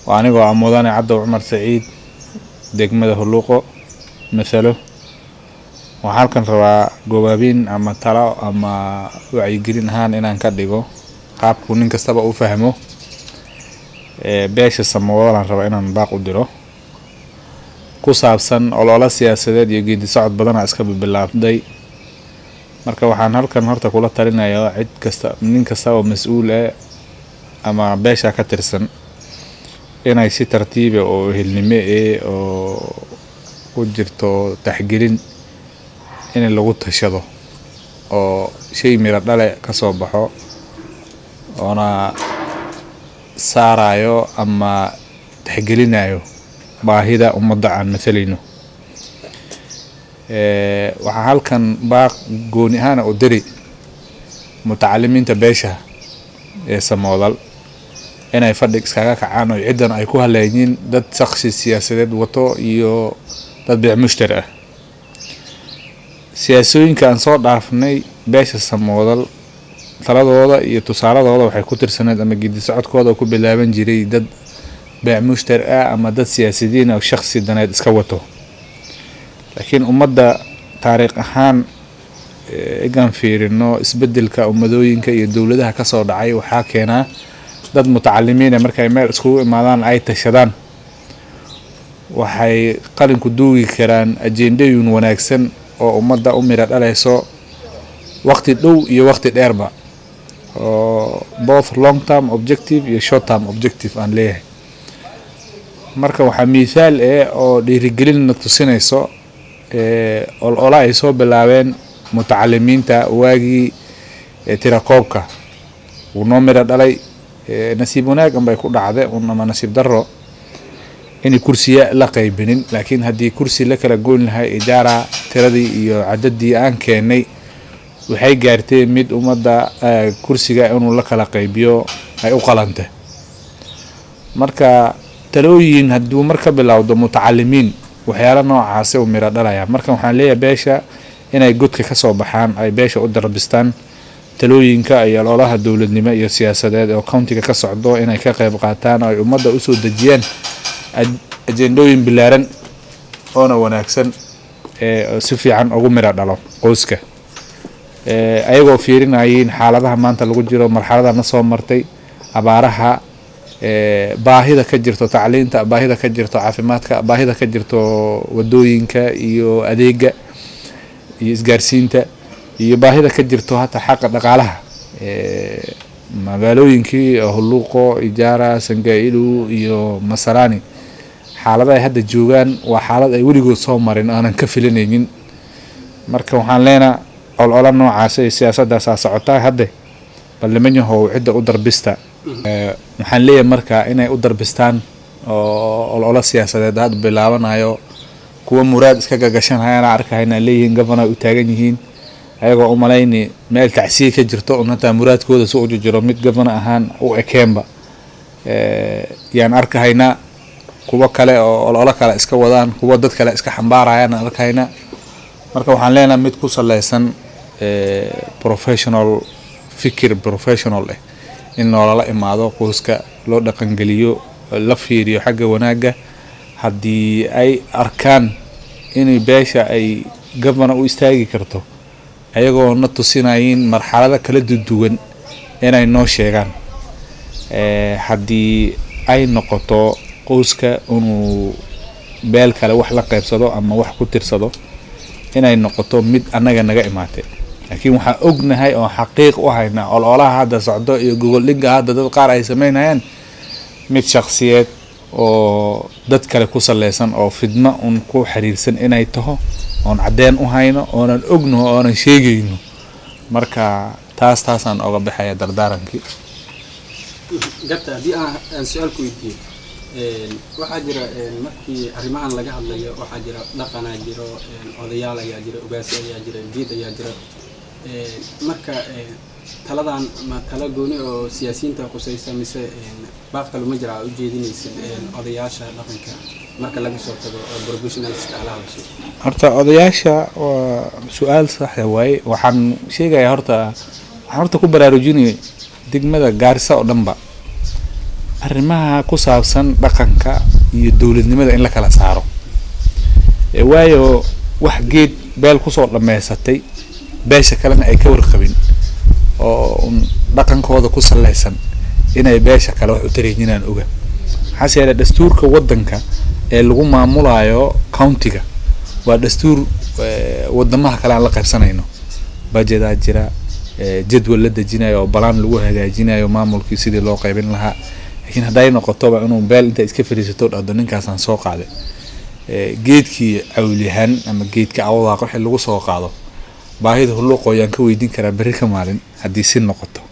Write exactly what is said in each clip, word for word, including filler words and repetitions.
وأنا عموداني عبد عمر سعيد دegmada Huluuqo مثله وحالكن ربا جوابين أما ترى أما وعيجرين هان إن أنكديجو قاب كونين كستبا وفهمه بيش السموات ربا إن نباق وديره كوسابسن على سياسة يجي صعد بدنا أسكب بالله داي marka waxaan halkan horta kula talinayaa cid kasta nin kasta oo mas'uul ah ama beesha ka tirsan inay si tartiib ah oo helnimo ah oo ku jirto taxgelin in lagu tashado oo shay mira dhale ka soo baxo ona saarayo ama taxgelinayo baahida ummadda aan masalayno waxaa halkan baaq gooni ahaan u diri mutacalimiinta beesha ee Samoodal inay fadhig iskaga kacaan oo ciidan ay ku haleeyeen dad shakhsi siyaasadeed wato iyo dad biic mushtari ah siyaasooyinka aan soo dhaafnay beesha Samoodal taladooda iyo tusaaladooda waxay ku tirsaneed ama gidi socodkooda ku bilaaban jiray dad biic mushtari ah ama dad siyaasiyiin oo shakhsi daneed iska wato لكن أمدا تاريخ أهان إجان فيرنو إسبدل كأمدوين كي الدولة ده كسر دعي وحاكينا ضد متعلمين أمريكا يمر سكو مالان أي تشدان وحي قارن كدوي كران أجنديون وناكسن أو أمدا أميرات على سو وقت الدو ي وقت الأربع both long term objective ي short term objective أن ليه مركا وحمثال إيه أو ديرجلين نتصينيسو ololaha ay soo bilaabeen mutacalimiinta waagi tirakoobka uu noo mira dhalay nasiib wanaag ambay ku dhacday uma nasiib daro in kursiya la qaybinin laakiin hadii kursi la kala goyn lahay ijaara tiradii iyo cadadii aan keenay waxay gaartay mid umada kursiga inuu la kala qaybiyo ay u qalantay marka talooyin haduu marka bilowdo mutacalimiin waxyaalo noocaas oo mira dhalaya marka waxaan leeyahay beesha inay godka ka soo baxaan ay beesha u darbistaan talooyinka iyo ololaha dawladnimo iyo siyaasadeed oo countiga ka socdo inay ka qayb qaataan ay ummadda u soo dajiyaan ajendooyin bilaaran oo wanaagsan ee si fiican ugu mira dhalo qoyska ee ayagoo fiirinayeen xaaladaha maanta lagu jiro marxaladana soo martay abaaraha baahida ka jirto tacliinta baahida ka jirto caafimaadka baahida ka jirto wadooyinka iyo adeega iyo isgaarsiinta iyo baahida ka jirto hata xaq dhaqaalaha ee magaalooyinkii Huluuqo ijaara Sangailu iyo Masarani xaaladaha ay hadda joogan waa xaalad ay weligood soo marin aanan ka filanaynin marka waxaan leenahay olol noocaas ee siyaasadda socota hadda baarlamaanka cidda u darbista waxaan leeyahay marka inay u darbistaan oo olol siyaasadeed had bilaabanayo kuwa muraad iska gagashanayaan arkayna leeyihiin governor u taagan yihiin ayagoo u maleeyni meel tacsiir ka jirto oo nata muraadkooda soo jiro mid governor ahaan u ekeenba ee yaan arkayna kuwa kale oo olol kale iska wadaan kuwa dad kale iska xambaarayaan arkayna marka waxaan leenahay mid ku saleysan ee professional fikir professional eh in nolola imaado qoyska loo dhaqan galiyo la fiiriyo xagga wanaaga hadii ay arkaan in beesha ay governor u istaagi karto ayagoo na tusinayeen marxalada kala duwan inay noo sheegaan ee hadii ay noqoto qoyska inuu beel kale wax la qaybsado ama wax ku tirsado inay noqoto mid anaga naga imaatay laakiin waxa ognahay oo xaqiiq u hayna ololaha hadda socdo iyo Google Link hadda dad qaar ay sameynayaan mid shakhsiyeed oo dad kale ku saleysan oo fidma un ku xiriirsan inay taho oo cadeen u hayno oo aan ognahay oo aan sheegayno marka taas taas aan uga baxaya dardaarankii gabta hadii aan su'aal ku weydiiyo een waxa jira markii arrimahan laga hadlayo waxa jira dhaqan jiro odayaal ayaa jira ugaasi ayaa jira diid ayaa jira ee marka taladan ma tala gooni oo siyaasiyiinta qusaysa mise baaqka luma jira u jeedinaysa odayaasha dhaqanka marka laga soo tago professionals ka ala hadasho horta odayaasha waa su'aal sax ah way waxaan sheegayaa horta waxaan horta ku baraarujinay degmada Gaarisa oo dhanba arrimaha ku saabsan dhaqanka iyo dawladnimada in la kala saaro ee waayo wax geed beel ku soo dhameysatay beesha kalena ay ka warqabin oo dhaqankooda ku saleysan inay beesha kale wax u tareejinaan oga xaseela dastuurka wadanka ee lagu maamulayo countiga waa dastuur wadamaha kale aan la qaybsanayno budgetaa jira jadwal la dejinayo oo balaan lagu hagaajinayo maamulkii sidii loo qaybin lahaa laakiin haday noqoto ba inuu beel inta iska fariisato dhado ninkaas aan soo qaaday geedkii awlihan ama geedka awdaaq wixii lagu soo qaado baahida hullo qoyaan ka weydiin kara bari ka maalin hadii si noqoto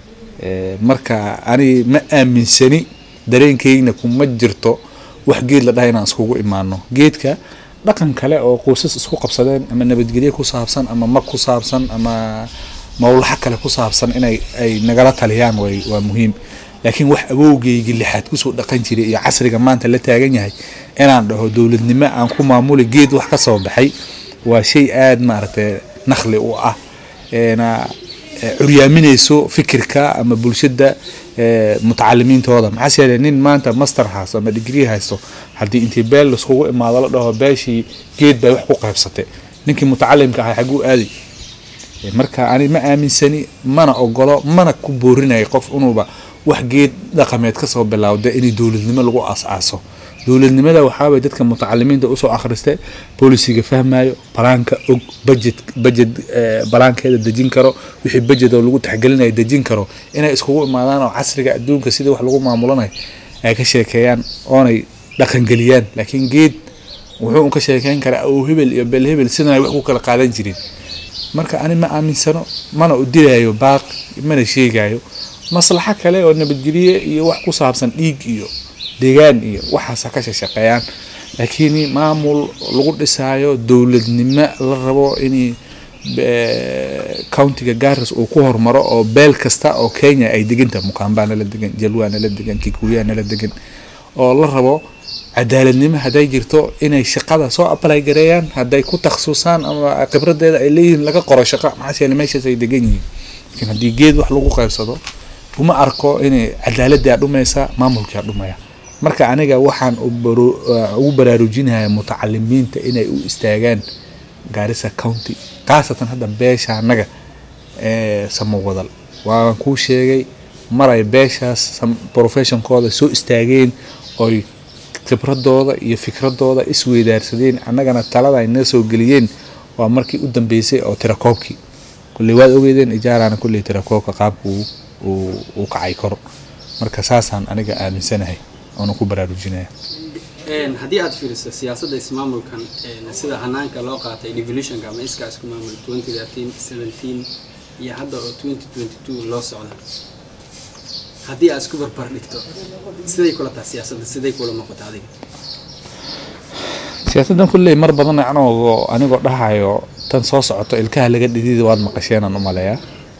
marka ani ma aaminsani dareenkayna kuma jirto wax geed la dhahay inaan iskugu imaano geedka dhaqan kale oo qoysas isku qabsadeen ama nabadgelyo ku saabsan ama mag ku saabsan ama mawlaha kale ku saabsan inay ay nagala taliyaan way waa muhiim laakiin wax awowgeygi lixaad ku soo dhaqan jiray iyo casriga maanta la taagan yahay inaan dhaho dawladnimo aan ku maamulay geed wax ka soo baxay waa shay aad maartay naqli u ah eena curyaaminayso fikirka ama bulshada mutacalimiintooda maxaa yeelay nin maanta master haas ama degree haysto hadii intii beel iskugu imaado la dhaho beeshii geed bay wax ku qaybsatay ninkii mutacalimka ahaa xagu aadi marka ani ma aaminsani mana ogolo mana ku boorinay qof inuuba wax geed dhaqameed ka soo bilowday in dawladnimo lagu aasaaso dawladnimada waxa way dadka mutacalimiinta u soo akhristay polisiga fahmayo balaanka og budget budget balaankeeda dejin karo wixii budget oo lagu taxgelinayo dejin karo inay iskugu imaadaan oo casriga adduunka sida wax lagu maamulanayo ay ka sheekeeyaan oonay dhaqan galiyaan laakiin geed wuxuu ka sheekeyn karaa oo hebel iyo bel hebel sidoo ay wax ku kala qaadan jireen marka ani ma aaminsano mana u dilayo baaq mana sheegayo maslaxa kale oo nabadgeliye iyo wax ku saabsan dhiig iyo deegaan iyo waxa ka shaqeeyaan laakiin maamul lagu dhisaayo dawladnimo la rabo in countiga Garissa uu ku hormaro oo beel kasta oo Kenya ay deginta Mukambana la degan Jalwana la degan Kikuyana la degan oo la rabo cadaaladnimo haday jirto inay shaqada soo apply gareeyaan haday ku takhasusan ama khibradeeda ay leeyihiin laga qoro shaqo maxaa yeelay meesha ay degan yihiin laakiin hadii geed wax lagu qaybsado uma arko inay cadaaladda dhumaysa maamulka dhumaya marka aniga waxaan ugu baraarujinayaa mutacalimiinta inay u istaagaan Garissa County qaasatan hadda beesha anaga ee samawdal waan ku sheegay maray beeshaas profession kooda soo istaageen oo khibradooda iyo fikradooda isweydaarsadeen annagana talada ay soo galiyeen waa markii u dambeysay oo tirakoobki kulli waad ogeedeen ijaarana kulli tirakoobka qaabku uu kacay kor marka saasan aniga aaminsanahay oo ku baraarujinaya een hadii aad fiiriso siyaasadda ismaamulkan ee sida hanaanka loo qaatay devolution ama iska isku maamul twenty thirteen seventeen iyo hadda oo twenty twenty-two loo socdo hadii aad isku barbar dhigto siday kula tahay siyaasadda siday kula noqotay adiga siyaasaddan kulli mar badan anoo anigoo dhahayo tan soo socoto ilkaha laga dhidid waad maqasheen aan u maleeyaa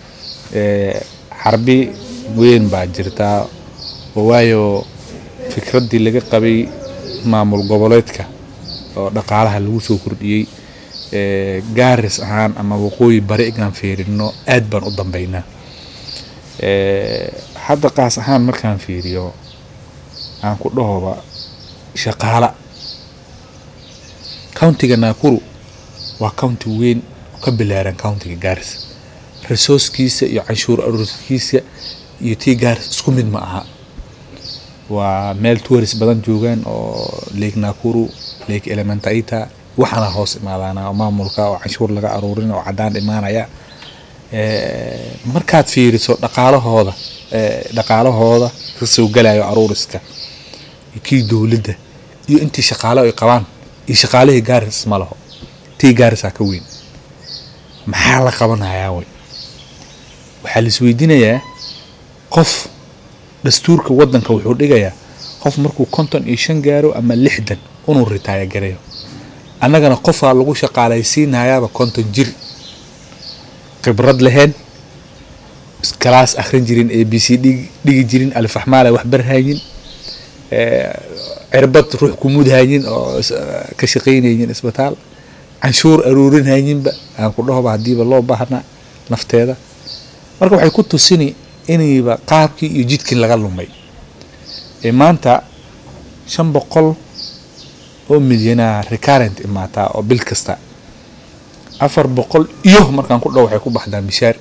ee harbi weyn baa jirta waayo fikradii laga qabay maamul goboleedka oo dhaqaalaha lagu soo kordhiyay ee Garissa ahaan ama waqooyi bari igan fiirino aad baan u dambeynaa ee hadda qaas ahaan markaan fiiriyo aan ku dhahoba shaqaala countiga Nakuru waa county weyn ka bilaaran countiga Garissa resourcekiisa iyo canshuur aruurkiisa iyo tii Garissa isku mid ma aha waa meel tourist badan joogan oo Lake Nakuru Lake Elementaita waxana hoos imaadana maamulka oo canshuur laga aruurin oo cadaan imaanaya ee markaad fiiriso dhaqaalahooda ee dhaqaalahooda soo galayo aruuriska kii dawladda iyo intii shaqaale ay qabaan iyo shaqaalihii Garissa ma laho tii Garissa ka weyn maxaa la qabanayaa way waxa la isweydiinayaa qof dastuurka wadanka wuxuu dhigayaa qof markuu konton iyo shan gaaro ama lixdan uu retire gareeyo annagana qof lagu shaqaalaysiinayaa konton jir khibrad lahayn class akhrin jirin A B C D dhigi jirin alif ahmaala wax barhayeen ee cirbad ruux ku mudhayeen oo ka shaqeynayeen isbitaal canshuur aruurin hayeenba aan ku dhaho hadiiba loo baahna nafteeda marka waxay ku tusini inayba qaabkii iyo jidkii laga lumay ee maanta shan boqol oo milyana recurrent imaata oo bil kasta afar boqol iyo markaan ku dhaw waxay ku baxdaan bishaar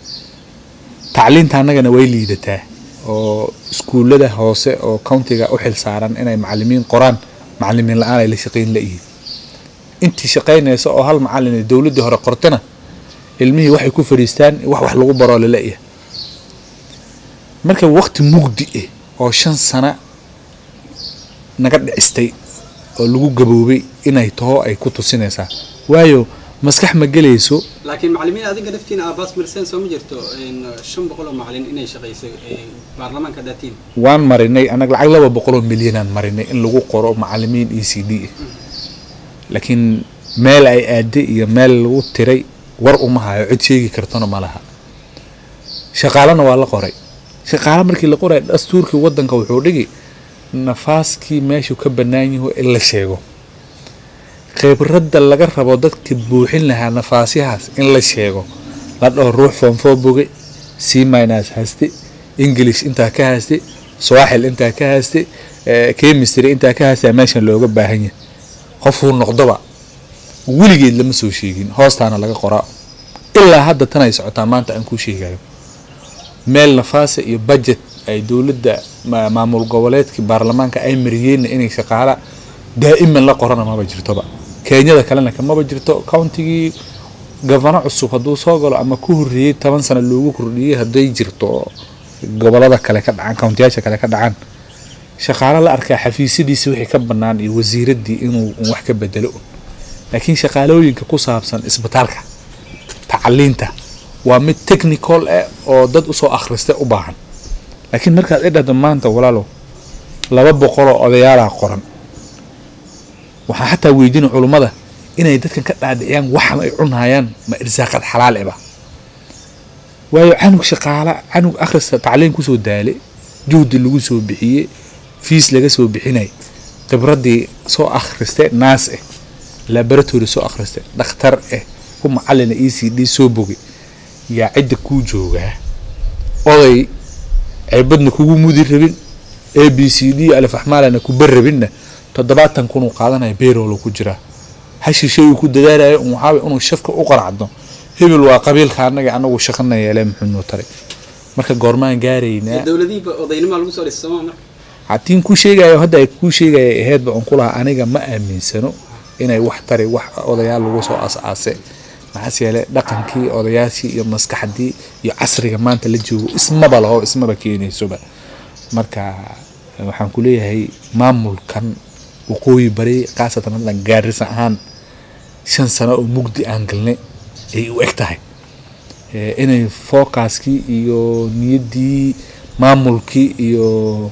tacliinta anagana way liidataa oo iskuulada hoose oo countiga u xil saaran inay macallimiin qoraan macallimiin la'aan ay la shaqeyn leeyihiin intii shaqeynaysa oo hal macallin dawladda hore qortana ilmihii waxay ku fariistaan wax wax lagu baro la leeyahay marka waqti mugdi ah oo shan sano naga dhicistay oo lagu gaboobay inay taho ay ku tusinaysaa waayo maskax ma galayso laakiin macallimiin adiga daftiin aabaas marsan soo ma jirto in shan boqol oo macallin inay shaqeysay baarlamaanka daatiin waan marinay anaga lacag laba boqol oo milyan aan marinay in lagu qoro macallimiin E C D laakiin meel ay aaday iyo meel lagu tiray war uma hayo cid sheegi kartona ma laha shaqaalana waa la qoray shaqaala markii la qoray dastuurkii wadanka wuxuu dhigi nafaaskii meeshu ka banaan yahay in la sheego khibradda laga rabo dadka buuxin lahaa nafaasyahaas in la sheego la dhaho ruux form four bogay C minus haste English inta ka haste Swahili inta ka haste chemistry inta ka haste meeshan looga baahan yahay qof uu noqdoba weligeed lama soo sheegin hoostaana laga qoraa ilaa hadda tan ay socotaa maanta aan ku sheegayo meel nafaas iyo budget ay dawladda maamul goboleedka baarlamaanka ay mariyeen inay shaqaala daa'iman la qorana ma jirtoba Kenya kalena kama jirto county governor cusub haduu soo galo ama ku horreeyay toban sano loogu kordhiyay haday jirto gobolada kale ka dhacaan county-yaasha kale ka dhacaan shaqaala la arkaa xafiisyadiisa wixii ka banaan iyo wasiiradii inuu wax ka bedelo laakiin shaqaalooyinka ku saabsan isbitaalka tacliinta waa mid technical ah oo dad u soo akhristay u baahan laakiin markaad idhahdo maanta walaalo laba boqol oo odayaal qoran waxa hatta weydiin culimada inay dadkan ka dhaadhiciyaan waxa ay cunayaan ma irsaaqad xalaal ah waayo canug shaqaala canug akhrista tacliin ku soo daalay juhdi lagu soo bixiyay fees laga soo bixinay khibradii soo akhristay naas ah laboratory soo akhristay dhakhtar ah ku macallin E C D soo bogay yaa cid ku jooga oday عبدنا كوجو مدير ربين A B C D ألف أحمالنا كبر ربيننا تدبعتن كونوا قاعدنا يبيروا لو كجرا هالشيء شيء يكون دلالة ومحاول إنه الشفقة أقرأ عندهم هبل وقبيل خارنا جانا وشخنا يلام حنو طريق مركز جورمان جارينا الدولة دي وضعين معلومة على السماء عتين كل شيء جاي هذا كل شيء جاي هاد بنقولها أنا جماعة أمين سنو إنه واحد طريق واحد وضيال وصو أس أسه maxaa dhaqankii odayaashii iyo maskaxdii iyo casriga maanta la joogo isma balaho isma bakeenaysoba marka waxaan ku leeyahay maamulkan waqooyi bari qaasatan hadaan gaarisa ahaan shan sano oo mugdi aan galnay ay u egtahay inay focuskii iyo niyadii maamulkii iyo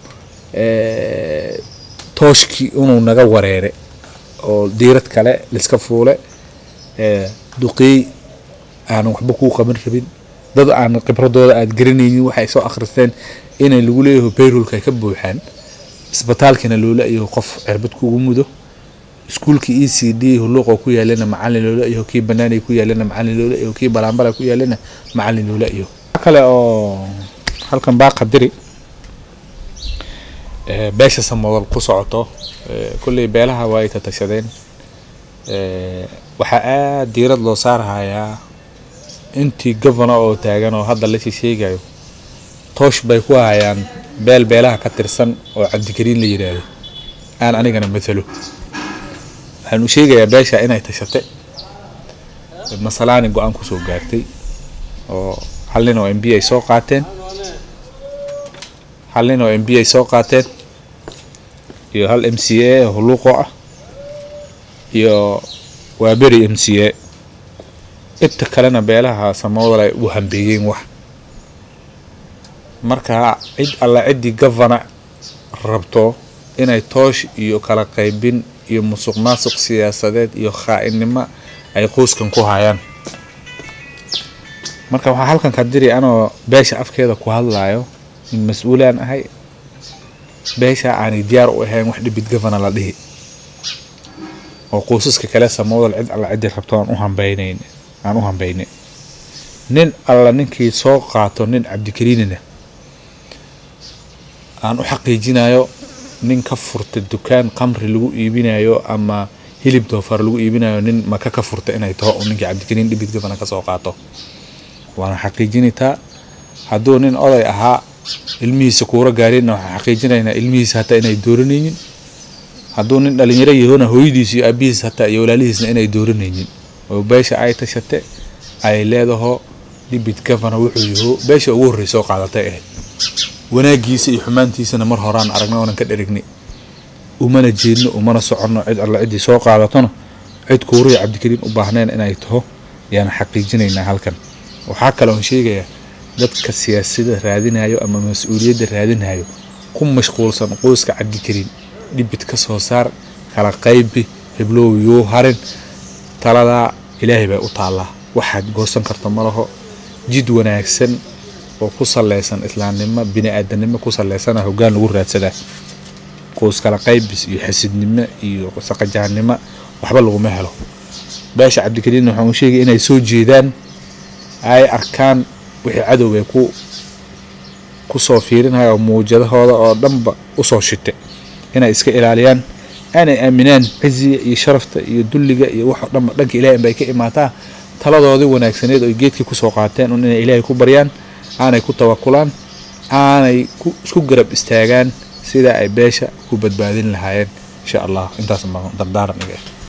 tooshkii inuu naga wareere oo diirad kale la iska fuule duqey aan waxba ku qaban rabin dad aan khibradooda aad garanaynin waxay soo akhristeen inay lagu leeyahay payroll-ka ka buuxaan isbitaalkana loo leeyahay qof cirbad kugu mudo iskuulka E C D huluuqo ku yaalana macallin loo leeyahay kii banaanay ku yaalana macallin loo leeyahay kii balaanbala ku yaalana macallin loo leeyahay kale oo halkan baa qadari ee beesha samawal ku socoto kulli beelaha way tatashadeen ee waxa aad diirad loo saarayaa intii governor oo taagan oo hadda la sheegayo toosh bay ku hayaan beel beelaha ka tirsan oo cabdikariin la yiraahdo aan anigana matalo waxaan u sheegayaa beesha inay tashatay masalaan go'aan ku soo gaartay oo halin oo M B ay soo qaateen halin oo M B ay soo qaateen iyo hal M C A huluuqo ah iyo وابري إم سي اتكلنا بيلها سماوضة وهم بيجين واحد مركها عد الله عدي جفنا ربطه إن يتوش يو كلا قيبين يو مسوق ماسوق سياسات يو خائن ما يقوس كن كوهايان مركها وحال كان كدري أنا باش أفكر كوهالايو المسؤولة عن هاي باش عن ديار وهاي واحد بيت جفنا لديه وقوسك كلا سموضة العد على عد الربطان وهم بينين عن وهم بينين نين الله ننكي سوقاتو نين عبد كريننا aan u xaqiijinayo nin ka furta dukaan qamri lagu iibinayo ama hilib doofaar lagu iibinayo nin maka ka furta inay taho ninkii Cabdikariin dhibid gabana ka soo qaato waana xaqiijinita hadduu nin oday ahaa ilmihiisa kuura gaareen waxa xaqiijinayna ilmihiisa hata inay dooranayeen hadduu nin dhalinyaro yahoona hooyadiisa iyo aabihiisa hata iyo walaalihiisna inay dooranayeen oo beesha ay tashate ay leedaho dhibid gabana wuxuu yahay beesha ugu horreysay oo qaadatay ah wanaagiisa iyo xumaantiisana mar horaan aragnay oo ka dharignay umana jeedno umana soconno cid alla cid soo qaadatona cid kuuriya Cabdikariin u baahneen inay taho yaan xaqiijinaynaa halkan waxa kale oo sheegaya dadka siyaasadda raadinayo ama mas'uuliyadda raadinayo ku mashquulsan qoyska Cabdikariin dhibid ka soo saar kala qaybi heblow yoo harin talada ilaahay bay u taala waxaad goosan karto malaho jid wanaagsan oo ku saleysan islaamnimo bini'aadanimo ku saleysan hoggaan lagu raadsada qoys kala qaybis iyo xasidnimo iyo saqajaanimo waxba lagu ma helo beesha Cabdikariin waxa uu sheegay inay soo jeedaan ay arkaan wixii cadowga ku ku soo fiirinayo muujadahooda oo dhanba u soo shitay inay iska ilaaliyaan aanay aaminaan ciziga iyo sharafta iyo dulliga iyo wax dhanba dhanka Ilaahay bay ka imaataa taladoodii wanaagsaneed oo geedkii ku soo qaateen inay Ilaahay ku baryaan aanay ku tawakkulaan aanay ku isku garab istaagaan sida ay beesha ku badbaadin lahaayeen insha Allah intaas ma dardaaran iga